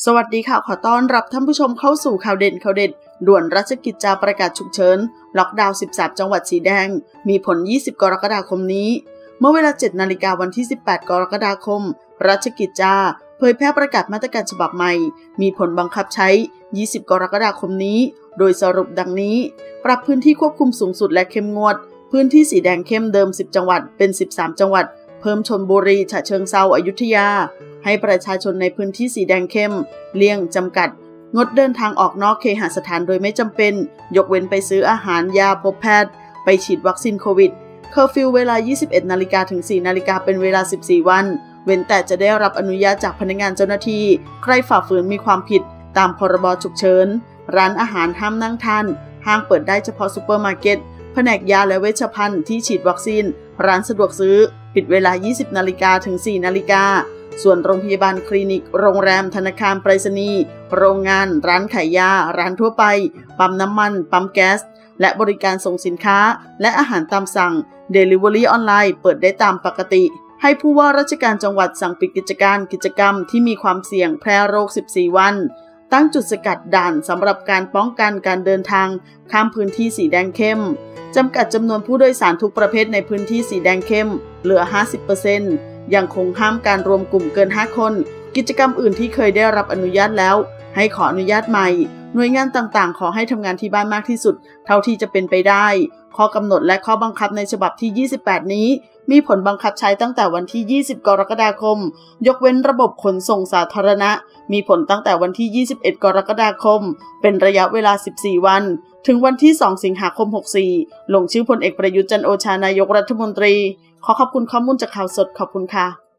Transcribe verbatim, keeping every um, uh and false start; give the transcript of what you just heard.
สวัสดีค่ะขอต้อนรับท่านผู้ชมเข้าสู่ข่าวเด่นข่าวเด็ดด่วนราชกิจจาประกาศฉุกเฉินล็อกดาวน์สิบสามจังหวัดสีแดงมีผลยี่สิบกรกฎาคมนี้เมื่อเวลา เจ็ดนาฬิกาวันที่สิบแปดกรกฎาคมราชกิจจาเผยแพร่ประกาศมาตรการฉบับใหม่มีผลบังคับใช้ยี่สิบกรกฎาคมนี้โดยสรุปดังนี้ปรับพื้นที่ควบคุมสูงสุดและเข้มงวดพื้นที่สีแดงเข้มเดิมสิบจังหวัดเป็นสิบสามจังหวัดเพิ่มชลบุรีฉะเชิงเทราอยุธยาให้ประชาชนในพื้นที่สีแดงเข้มเลี่ยงจำกัดงดเดินทางออกนอกเคหสถานโดยไม่จำเป็นยกเว้นไปซื้ออาหารยาพบแพทย์ไปฉีดวัคซีนโควิดเคอร์ฟิวเวลา ยี่สิบเอ็ดนาฬิกาถึง สี่นาฬิกาเป็นเวลาสิบสี่วันเว้นแต่จะได้รับอนุญาตจากพนักงานเจ้าหน้าที่ใครฝ่าฝืนมีความผิดตามพรบฉุกเฉินร้านอาหารห้ามนั่งทานห้างเปิดได้เฉพาะซูเปอร์มาร์เก็ตแผนกยาและเวชภัณฑ์ที่ฉีดวัคซีนร้านสะดวกซื้อปิดเวลา ยี่สิบนาฬิกาถึง สี่นาฬิกาส่วนโรงพยาบาลคลินิกโรงแรมธนาคารไปรษณีย์โรงงานร้านขายยาร้านทั่วไปปั๊มน้ำมันปั๊มแก๊สและบริการส่งสินค้าและอาหารตามสั่ง Delivery ออนไลน์เปิดได้ตามปกติให้ผู้ว่าราชการจังหวัดสั่งปิดกิจการกิจกรรมที่มีความเสี่ยงแพร่โรคสิบสี่วันตั้งจุดสกัดด่านสำหรับการป้องกันการเดินทางข้ามพื้นที่สีแดงเข้มจำกัดจำนวนผู้โดยสารทุกประเภทในพื้นที่สีแดงเข้มเหลือ ห้าสิบเปอร์เซ็นต์ ยังคงห้ามการรวมกลุ่มเกินห้าคนกิจกรรมอื่นที่เคยได้รับอนุญาตแล้วให้ขออนุญาตใหม่หน่วยงานต่างๆขอให้ทำงานที่บ้านมากที่สุดเท่าที่จะเป็นไปได้ข้อกำหนดและข้อบังคับในฉบับที่ยี่สิบแปดนี้มีผลบังคับใช้ตั้งแต่วันที่ยี่สิบกรกฎาคมยกเว้นระบบขนส่งสาธารณะมีผลตั้งแต่วันที่ยี่สิบเอ็ดกรกฎาคมเป็นระยะเวลาสิบสี่วันถึงวันที่สองสิงหาคมหกสี่ลงชื่อพลเอกประยุทธ์จันทร์โอชานายกรัฐมนตรีขอขอบคุณข้อมูลจากข่าวสดขอบคุณค่ะ